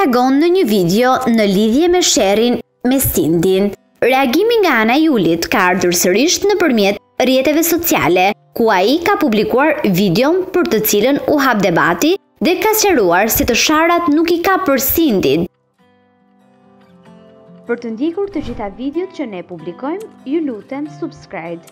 reagon në një video në lidhje me sherin me Sindin. Reagimi nga ana e Julit ka ardhur sërish nëpërmjet rrjeteve sociale, ku ai ka publikuar videon për të cilën u hap debati dhe ka sqaruar se të sharat nuk i ka për Sindin. Për të ndjekur të gjitha videot që ne publikojmë, ju lutem subscribe.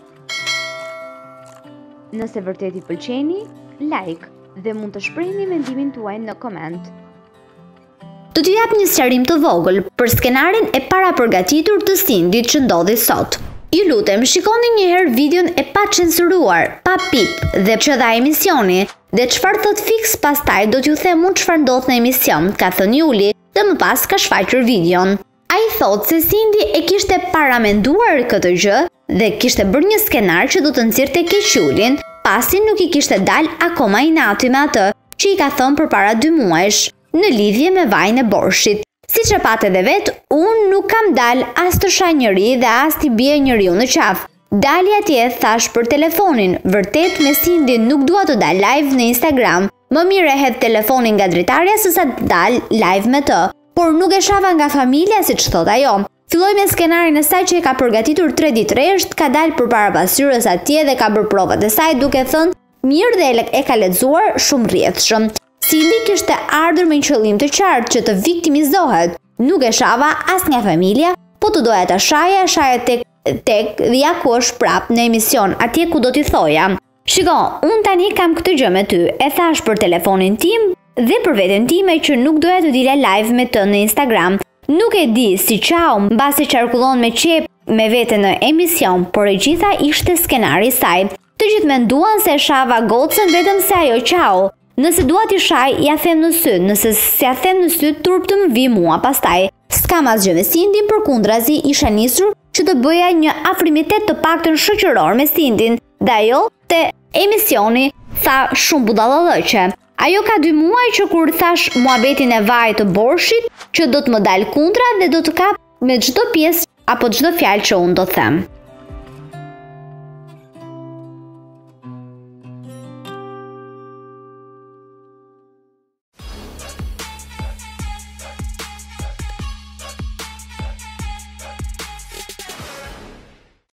Nëse vërtet i pëlqeni, like dhe mund të shprehni mendimin tuaj në koment. Do t'ju jap një sqarim të vogël për skenarin e parapërgatitur të Sindit që ndodhi sot. Ju lutem shikoni një herë videon e pa censuruar, pa pip dhe që dha emisioni, dhe çfarë thot fiks pastaj do t'ju them unë çfarë ndodh në emision, ka thënë Juli, dhe më pas ka shfaqur videon. Ai thot se Sindi e kishte paramenduar këtë gjë dhe kishte bërë një skenar që do të nxirrte keq Julin, pasi nuk i kishte dal akoma inati me atë që i ka thënë përpara 2 muajsh, në lidhje me vajin e borshit. Siç e patë edhe vet, unë nuk kam dal as të shaj njëri dhe as t'i bie njeriu në qafë. Dali atje thash për telefonin, vërtet me Sindin nuk dua të dal live në Instagram, më mirë e hedh telefonin nga dritarja se sa të dal live me të. Por nuk e shava nga familja si që thot ajo. Filloj me skenarin e saj që e ka përgatitur 3 ditë rresht, ka dalë përpara pasqyrës atje dhe ka bërë provat e saj duke thënë mirë dhe e ka lexuar shumë rrjedhshëm. Sindi kishte ardhur me një qëllim të qartë që të viktimizohet. Nuk e shava as nga familja, po të doja ta shaja tek dhe ja ku është prap në emision, atje ku do t'i thoja. Shiko, unë tani kam këtë gjë me ty, e thash për telefonin tim dhe për veten time që nuk doja të dila live me të në Instagram. Nuk e di si qau, mbasi qarkullon me qep me vete në emision, por e gjitha ishte skenari i saj. Të gjithë menduan se shava gocën vetëm se ajo qau. Nëse dua t'i shaj, ja them në sy, nëse s'ja them në sy, turp të më vi mua pastaj. S'kam asgjë me Sindin, përkundrazi isha nisur që të bëja një afrimitet të paktën shoqëror me Sindin, dhe ajo te emisioni tha shumë budallallëqe. Ajo ka 2 muaj që kur thash muhabetin e vajit të borshit që do të më dal kundra dhe do të kap me çdo pjesë apo çdo fjalë që unë do them.